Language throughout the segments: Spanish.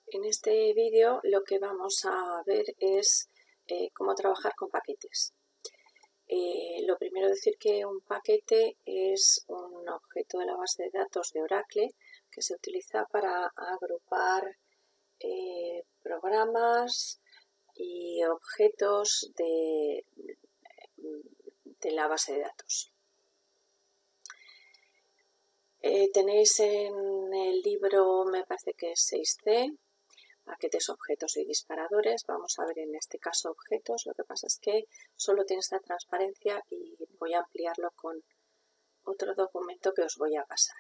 En este vídeo lo que vamos a ver es cómo trabajar con paquetes. Lo primero decir que un paquete es un objeto de la base de datos de Oracle que se utiliza para agrupar programas y objetos de la base de datos. Tenéis en el libro, me parece que es 6C, paquetes, objetos y disparadores. Vamos a ver en este caso objetos. Lo que pasa es que solo tiene esta transparencia y voy a ampliarlo con otro documento que os voy a pasar.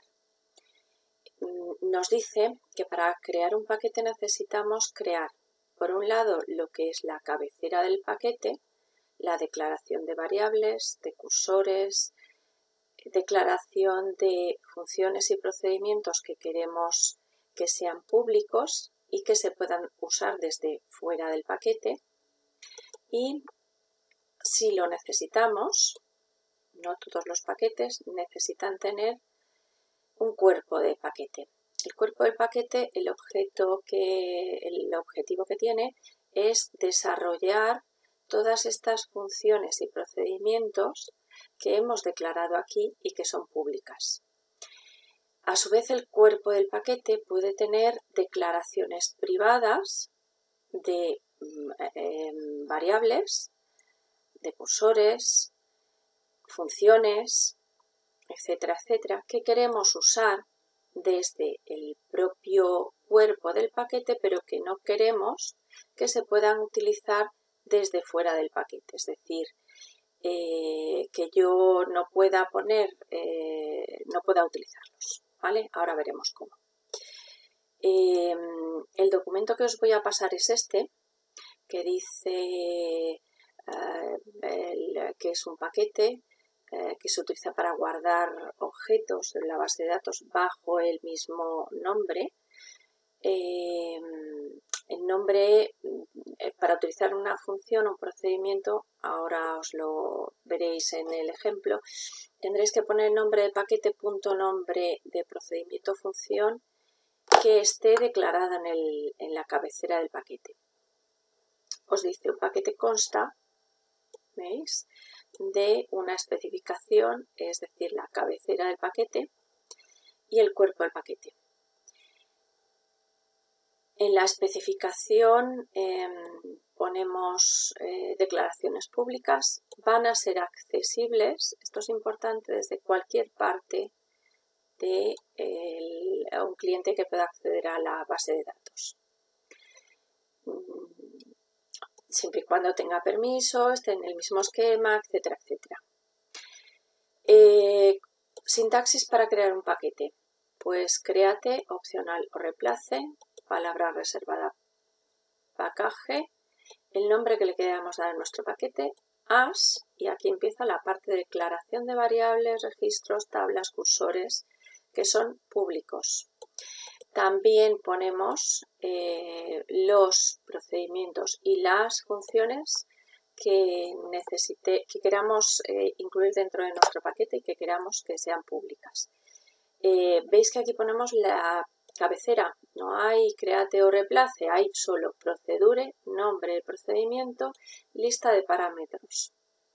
Nos dice que para crear un paquete necesitamos crear, por un lado, lo que es la cabecera del paquete, la declaración de variables, de cursores, declaración de funciones y procedimientos que queremos que sean públicos y que se puedan usar desde fuera del paquete, y si lo necesitamos, no todos los paquetes necesitan tener un cuerpo de paquete. El cuerpo del paquete, el objetivo que tiene es desarrollar todas estas funciones y procedimientos que hemos declarado aquí y que son públicas. A su vez, el cuerpo del paquete puede tener declaraciones privadas de variables, de cursores, funciones, etcétera, etcétera, que queremos usar desde el propio cuerpo del paquete, pero que no queremos que se puedan utilizar desde fuera del paquete. Es decir, que yo no pueda no pueda utilizarlos, ¿vale? Ahora veremos cómo. El documento que os voy a pasar es este, que dice que es un paquete que se utiliza para guardar objetos en la base de datos bajo el mismo nombre. El nombre, para utilizar una función o un procedimiento, ahora os lo veréis en el ejemplo, tendréis que poner el nombre de paquete punto nombre de procedimiento función que esté declarada en la cabecera del paquete. Os dice, un paquete consta, ¿veis?, de una especificación, es decir, la cabecera del paquete y el cuerpo del paquete. En la especificación ponemos declaraciones públicas, van a ser accesibles, esto es importante, desde cualquier parte de un cliente que pueda acceder a la base de datos. Siempre y cuando tenga permiso, esté en el mismo esquema, etcétera, etcétera. Sintaxis para crear un paquete. Pues créate, opcional o reemplace, palabra reservada, package, el nombre que le queramos dar a nuestro paquete, as, y aquí empieza la parte de declaración de variables, registros, tablas, cursores, que son públicos. También ponemos los procedimientos y las funciones que queramos incluir dentro de nuestro paquete y que queramos que sean públicas. Veis que aquí ponemos la cabecera, no hay create o reemplace, hay solo procedure, nombre del procedimiento, lista de parámetros.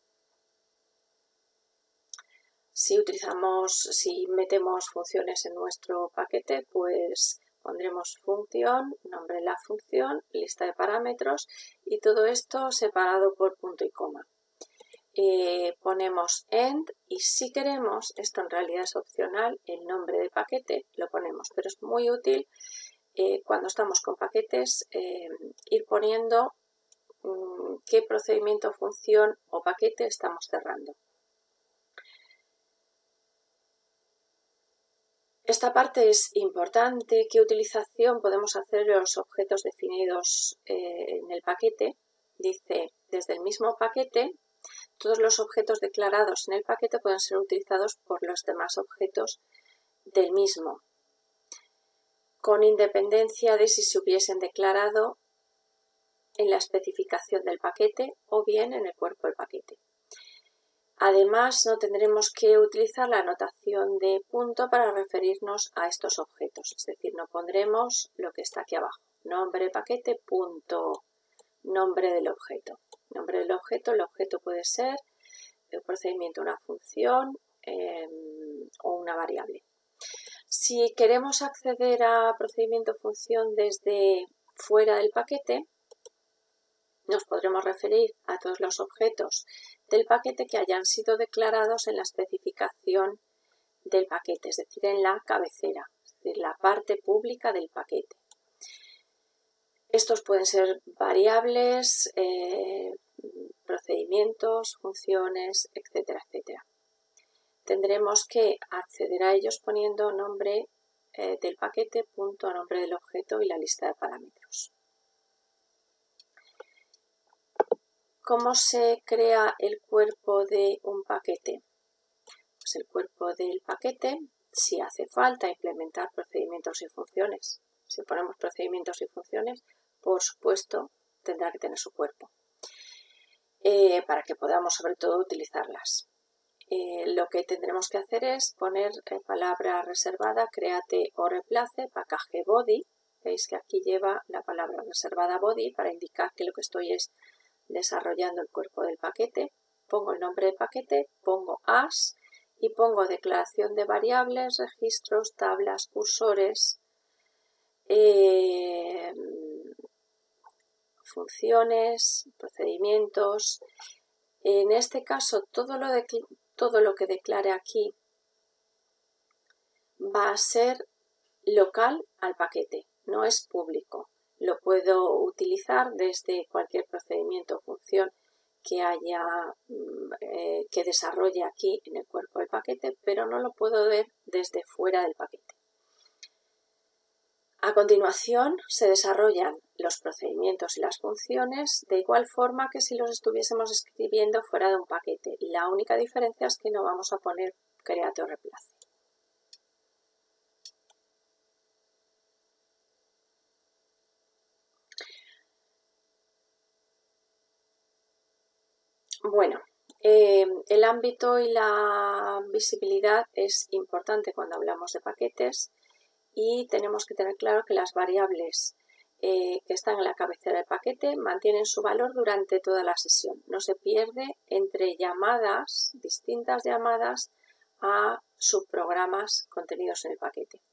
Si metemos funciones en nuestro paquete, pues pondremos función, nombre de la función, lista de parámetros y todo esto separado por punto y coma. Ponemos end y si queremos, esto en realidad es opcional, el nombre de paquete lo ponemos, pero es muy útil cuando estamos con paquetes ir poniendo qué procedimiento, función o paquete estamos cerrando. Esta parte es importante. ¿Qué utilización podemos hacer de los objetos definidos en el paquete? Dice, desde el mismo paquete, todos los objetos declarados en el paquete pueden ser utilizados por los demás objetos del mismo, con independencia de si se hubiesen declarado en la especificación del paquete o bien en el cuerpo del paquete. Además, no tendremos que utilizar la notación de punto para referirnos a estos objetos, es decir, no pondremos lo que está aquí abajo, nombre paquete, punto, nombre del objeto. Nombre del objeto, el objeto puede ser un procedimiento, una función o una variable. Si queremos acceder a procedimiento función desde fuera del paquete, nos podremos referir a todos los objetos del paquete que hayan sido declarados en la especificación del paquete, es decir, en la cabecera, es decir, la parte pública del paquete. Estos pueden ser variables, procedimientos, funciones, etcétera, etcétera. Tendremos que acceder a ellos poniendo nombre del paquete, punto, nombre del objeto y la lista de parámetros. ¿Cómo se crea el cuerpo de un paquete? Pues el cuerpo del paquete, si hace falta implementar procedimientos y funciones. Si ponemos procedimientos y funciones, por supuesto, tendrá que tener su cuerpo para que podamos, sobre todo, utilizarlas. Lo que tendremos que hacer es poner palabra reservada, create o replace, package body. Veis que aquí lleva la palabra reservada body para indicar que lo que estoy es desarrollando el cuerpo del paquete. Pongo el nombre del paquete, pongo as y pongo declaración de variables, registros, tablas, cursores, funciones, procedimientos. En este caso, todo lo que declare aquí va a ser local al paquete, no es público. Lo puedo utilizar desde cualquier procedimiento o función que desarrolle aquí en el cuerpo del paquete, pero no lo puedo ver desde fuera del paquete. A continuación se desarrollan los procedimientos y las funciones de igual forma que si los estuviésemos escribiendo fuera de un paquete. La única diferencia es que no vamos a poner create o replace. Bueno, el ámbito y la visibilidad es importante cuando hablamos de paquetes y tenemos que tener claro que las variables que están en la cabecera del paquete mantienen su valor durante toda la sesión. No se pierde entre llamadas, distintas llamadas a subprogramas contenidos en el paquete.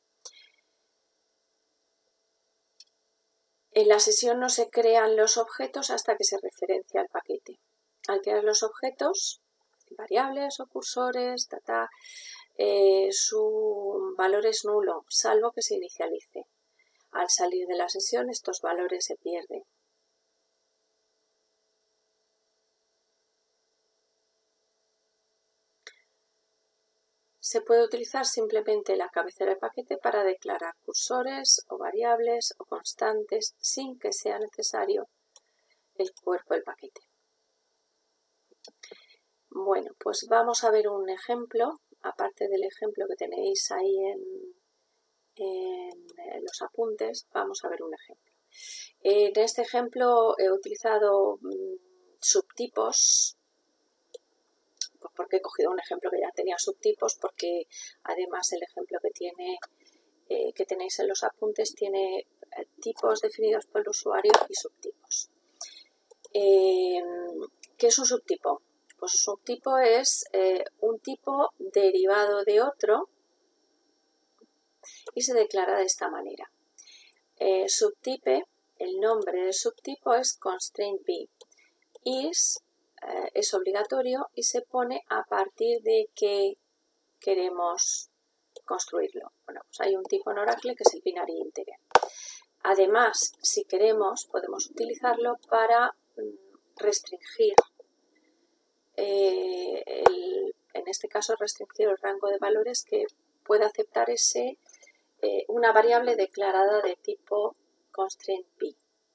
En la sesión no se crean los objetos hasta que se referencia al paquete. Al crear los objetos, variables o cursores, su valor es nulo, salvo que se inicialice. Al salir de la sesión, estos valores se pierden. Se puede utilizar simplemente la cabecera del paquete para declarar cursores o variables o constantes sin que sea necesario el cuerpo del paquete. Bueno, pues vamos a ver un ejemplo, aparte del ejemplo que tenéis ahí en los apuntes, vamos a ver un ejemplo. En este ejemplo he utilizado subtipos, pues porque he cogido un ejemplo que ya tenía subtipos, porque además el ejemplo que tenéis en los apuntes tiene tipos definidos por el usuario y subtipos. ¿Qué es un subtipo? Pues un subtipo es un tipo derivado de otro y se declara de esta manera. Subtype, el nombre del subtipo es constraint B. Is es obligatorio y se pone a partir de que queremos construirlo. Bueno, pues hay un tipo en Oracle que es el binary integer. Además, si queremos, podemos utilizarlo para restringir, en este caso restringir el rango de valores que puede aceptar una variable declarada de tipo constraint B.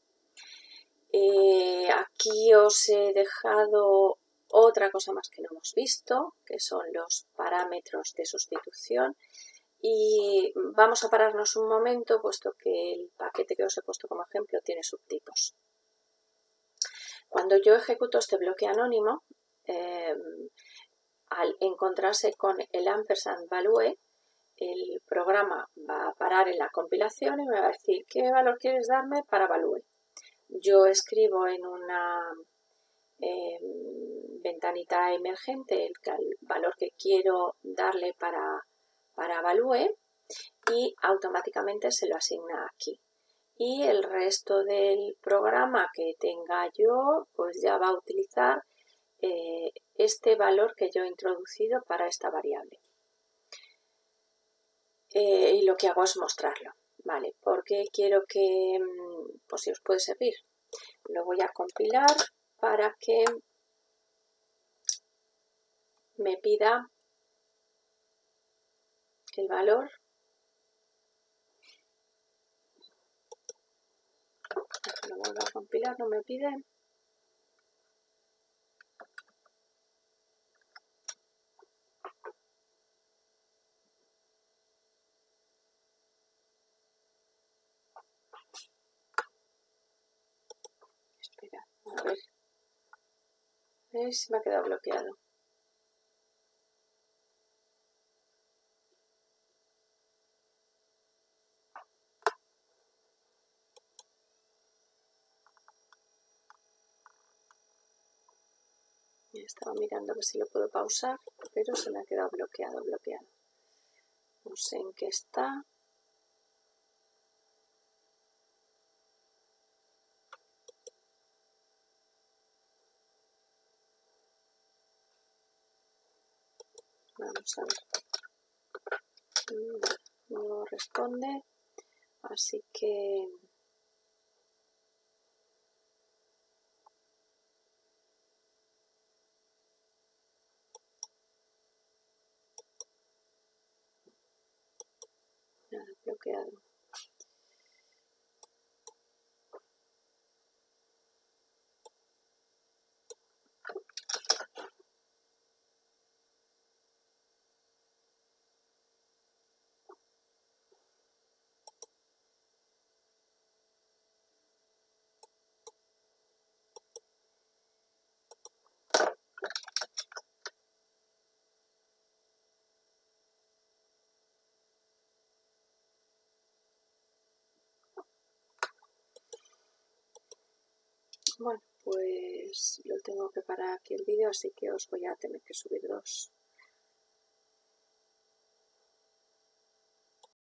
Aquí os he dejado otra cosa más que no hemos visto, que son los parámetros de sustitución. Y vamos a pararnos un momento, puesto que el paquete que os he puesto como ejemplo tiene subtipos. Cuando yo ejecuto este bloque anónimo, al encontrarse con el ampersand value, el programa va a parar en la compilación y me va a decir ¿qué valor quieres darme para value? Yo escribo en una ventanita emergente el valor que quiero darle para value y automáticamente se lo asigna aquí. Y el resto del programa que tenga yo, pues ya va a utilizar este valor que yo he introducido para esta variable. Y lo que hago es mostrarlo, ¿vale? Porque quiero que, pues si os puede servir, lo voy a compilar para que me pida el valor. Lo vuelvo a compilar, no me pide. Espera, a ver. Se me ha quedado bloqueado. Estaba mirando a ver si lo puedo pausar, pero se me ha quedado bloqueado. No sé en qué está. Vamos a ver. No responde, así que bloqueado. Bueno, pues yo tengo que parar aquí el vídeo, así que os voy a tener que subir dos.